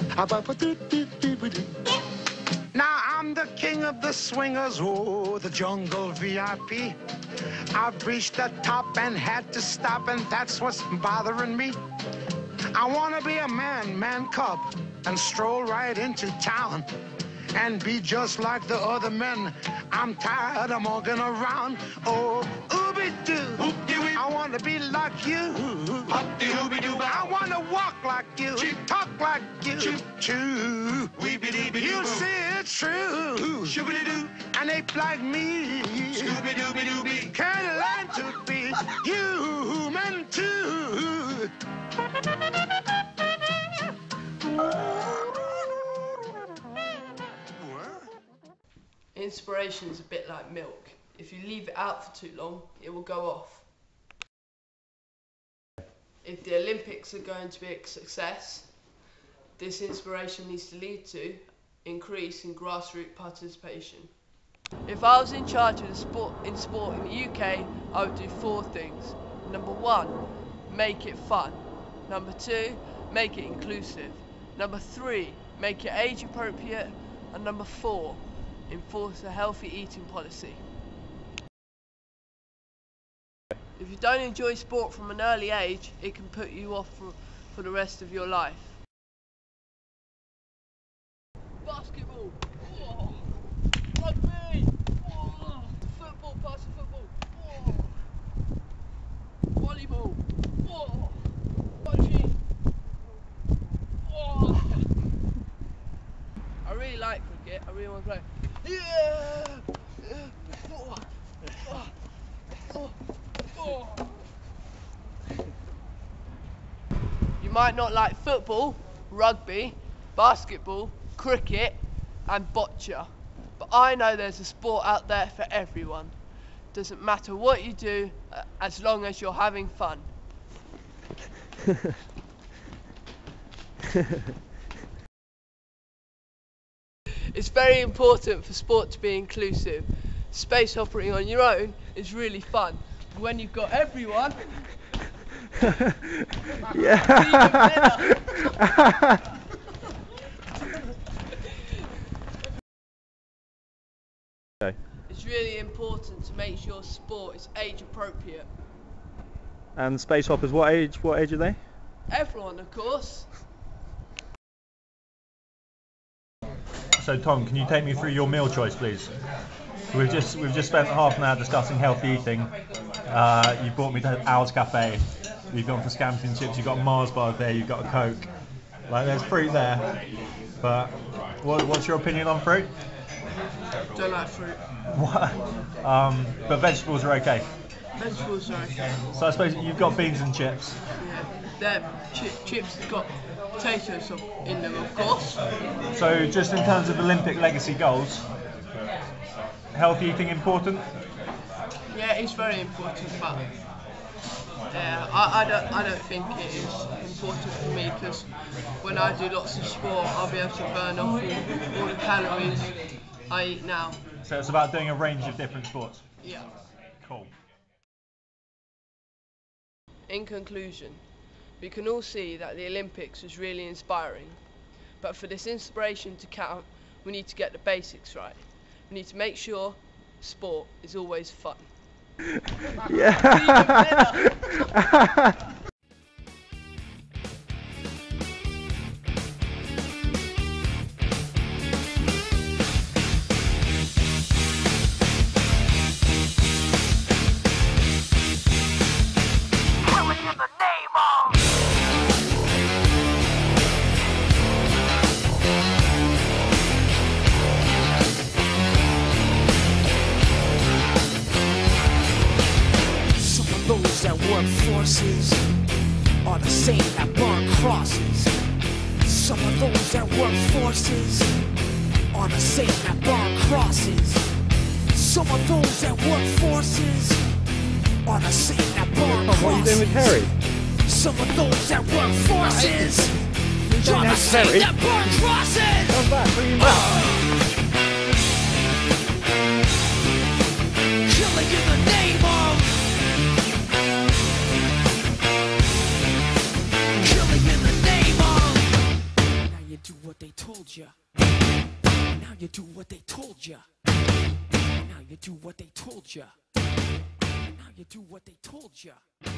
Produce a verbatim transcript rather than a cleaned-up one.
Now I'm the king of the swingers, oh, the jungle V I P. I've reached the top and had to stop, and that's what's bothering me. I want to be a man, man cub, and stroll right into town and be just like the other men. I'm tired of walking around. Oh, ooby-doo, I want to be like you. I want to walk like you, talk like you, too. You see it's true, and ape like me can learn to be human too. Inspiration is a bit like milk. If you leave it out for too long, it will go off. If the Olympics are going to be a success, this inspiration needs to lead to increase in grassroots participation. If I was in charge of the sport in sport in the U K, I would do four things. Number one, make it fun. Number two, make it inclusive. Number three, make it age appropriate. And number four, enforce a healthy eating policy. If you don't enjoy sport from an early age, it can put you off for, for the rest of your life. Basketball, oh. Rugby, oh. Football, pass the football, oh. Volleyball, oh. Bocce, oh. I really like cricket, I really want to play. Yeah! Oh. Oh. Oh. Oh. You might not like football, rugby, basketball, cricket and bocce, but I know there's a sport out there for everyone. Doesn't matter what you do, uh, as long as you're having fun. It's very important for sport to be inclusive. Space hopping on your own is really fun. But when you've got everyone, yeah. Okay. It's really important to make sure sport is age appropriate. And space hoppers, what age? What age are they? Everyone, of course. So Tom, can you take me through your meal choice, please? We've just we've just spent half an hour discussing healthy eating. Uh, you brought me to Owl's Cafe. You've gone for scampi and chips. You've got Mars bars there. You've got a Coke. Like there's fruit there. But what, what's your opinion on fruit? Don't like fruit. What? Um, but vegetables are okay. Vegetables are okay. So I suppose you've got beans and chips. Yeah, they're chi chips have got potatoes in them, of course. So just in terms of Olympic legacy goals, healthy eating important? Yeah, it's very important, but yeah, I, I don't I don't think it is important for me, because when I do lots of sport, I'll be able to burn off all, all the calories I eat now. So it's about doing a range of different sports? Yeah. Cool. In conclusion, we can all see that the Olympics was really inspiring, but for this inspiration to count, we need to get the basics right. We need to make sure sport is always fun. Yeah. Those that work forces are the same that burn crosses. Some of those that work forces are the same that burn crosses. Some of those that work forces are the same that burn crosses. What are you doing with Harry? Some of those that work forces are the same that burn crosses. Come back, bring him back. Killing in the name of do what they told you. Now you do what they told you. Now you do what they told you. Now you do what they told you.